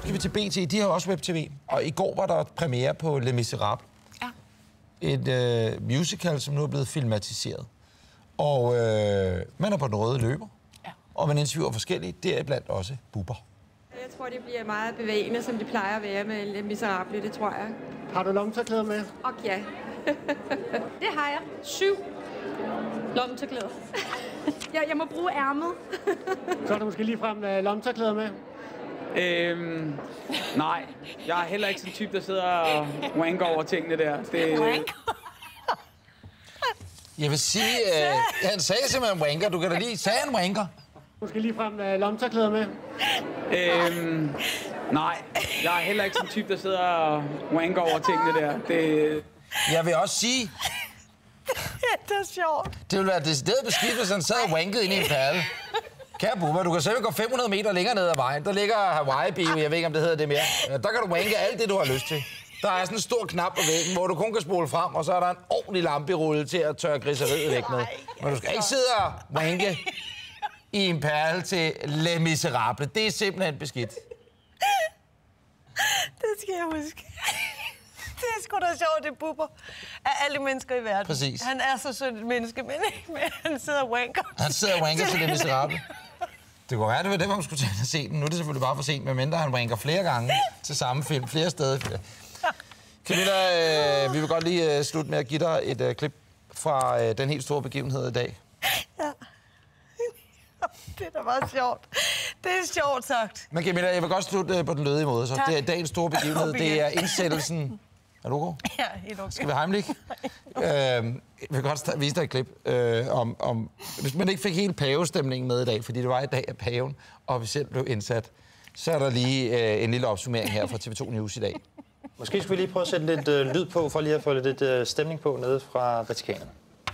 skal vi til BT. De har også web-tv. Og i går var der premiere på Les Misérables. Ja. Et musical, som nu er blevet filmatiseret. Og man er på den røde løber. Ja. Og man interviewer forskellige, deriblandt også Bubber. Jeg tror, det bliver meget bevægende, som det plejer at være med Les Misérables, det tror jeg. Har du lommetørklæder med? Og ja. Det har jeg. 7 lommetørklæder. Jeg må bruge ærmet. Så er der måske ligefrem lommetørklæder med? Nej. Jeg er heller ikke sådan en type, der sidder og wanker over tingene der. Jeg vil sige, han sagde simpelthen wanker. Du kan da lige sige en wanker. Måske ligefrem lommetørklæder med? Nej. Jeg er heller ikke sådan en type, der sidder og wanker over tingene der. Jeg vil også sige... Det er sjovt. Det ville være decideret beskidt, hvis han sad og wankede ind i en perle. Kære Bubber, du kan selv gå 500 meter længere ned ad vejen. Der ligger Hawaii-bio, jeg ved ikke, om det hedder det mere. Der kan du wanke alt det, du har lyst til. Der er sådan en stor knap på væggen, hvor du kun kan spole frem, og så er der en ordentlig lamperulle til at tørre griseriet væk med. Men du skal ikke sidde og wanke i en perle til Les Misérables. Det er simpelthen beskidt. Det skal jeg huske. Det er sgu da sjovt, det Bubber af alle mennesker i verden. Præcis. Han er så sødt et menneske, men han sidder og wanker. Han sidder og wanker til Les Misérables. Det kunne være, det var det, man skulle tage og se den. Nu er det selvfølgelig bare for sent, medmindre han wanker flere gange til samme film, flere steder. Camilla, vi vil godt lige slutte med at give dig et klip fra den helt store begivenhed i dag. Ja. Det er da meget sjovt. Det er sjovt sagt. Men Camilla, jeg vil godt slutte på den lødige måde. Så det er dagens store begivenhed. Det er indsættelsen... Er du god? Ja, helt okay. Skal vi heimlich? Jeg vil godt vise dig et klip om... Hvis man ikke fik hele pavestemningen med i dag, fordi det var i dag, at paven officielt blev indsat, så er der lige en lille opsummering her fra TV2 News i dag. Måske skulle vi lige prøve at sætte lidt lyd på, for lige at få lidt stemning på nede fra Vatikanet.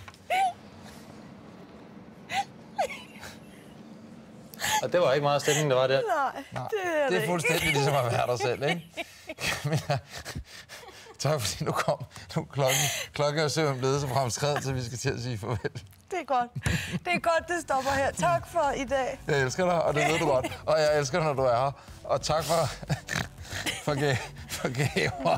Og det var ikke meget stemning, der var der. Nej, det er fuldstændig ligesom at være der selv, ikke? Camilla, tak fordi du kom. Nu klokken er simpelthen blevet så fremskrevet, så vi skal til at sige farvel. Det er godt. Det er godt, det stopper her. Tak for i dag. Jeg elsker dig, og det ved du godt. Og jeg elsker dig, når du er her. Og tak for gaver.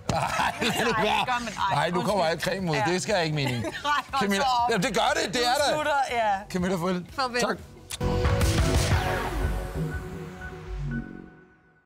Nej, nu kommer alt creme ud. Det skal jeg ikke meningen. Camilla, det gør det. Det er der. Ja. Camilla, farvel. Farvel. Tak.